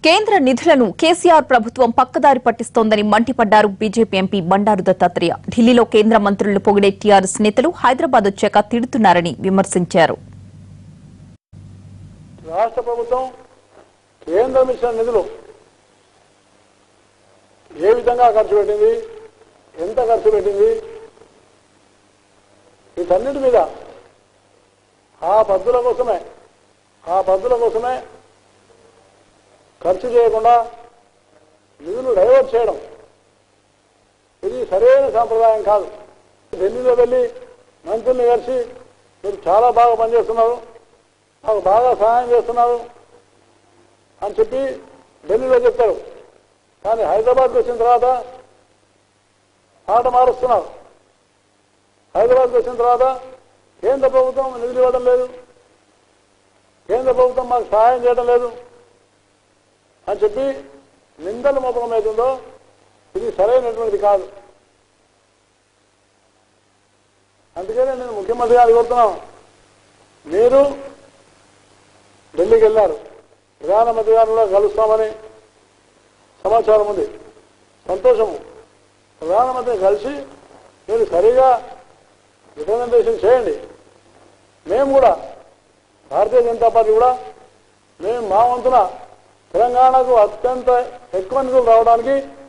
కేంద్ర నిధులను కేసీఆర్ ప్రభుత్వం పక్కదారి పట్టిస్తోందని మండిపడ్డారు బీజేపీ ఎంపీ బండారు దత్తాత్రేయ. ఢిల్లీలో కేంద్ర మంత్రులను పొగిడే టీఆర్ఎస్ నేతలు హైదరాబాద్ వచ్చాక తిడుతున్నారని విమర్శించారు. రాష్ట్ర ప్రభుత్వం కేంద్రం ఇచ్చిన నిధులు ఏ విధంగా ఖర్చు పెట్టింది, ఎంత ఖర్చు పెట్టింది, వీటన్నిటి మీద ఆ పద్ధతుల కోసమే ఖర్చు చేయకుండా నిధులు డైవర్ట్ చేయడం ఇది సరైన సాంప్రదాయం కాదు. ఢిల్లీలో వెళ్ళి మంత్రుల్ని కలిసి మీరు చాలా బాగా పనిచేస్తున్నారు, మాకు బాగా సహాయం చేస్తున్నారు అని చెప్పి ఢిల్లీలో చెప్తారు. కానీ హైదరాబాద్కి వచ్చిన తర్వాత మాట మారుస్తున్నారు. హైదరాబాద్కి వచ్చిన తర్వాత కేంద్ర ప్రభుత్వం నిధులు ఇవ్వడం లేదు, కేంద్ర ప్రభుత్వం మాకు సహాయం చేయడం లేదు అని చెప్పి నిందల మోపకం అవుతుందో ఇది సరైనటువంటిది కాదు. అందుకనే నేను ముఖ్యమంత్రి గారు కోరుతున్నాను, మీరు ఢిల్లీకి వెళ్ళారు, ప్రధానమంత్రి గారిలో కలుస్తామని సమాచారం ఉంది, సంతోషము. ప్రధానమంత్రిని కలిసి మీరు సరిగా రిప్రజెంటేషన్ చేయండి. మేము కూడా భారతీయ జనతా పార్టీ కూడా మేము మా వంతున తెలంగాణకు అత్యంత ఎక్కువ నిధులు రావడానికి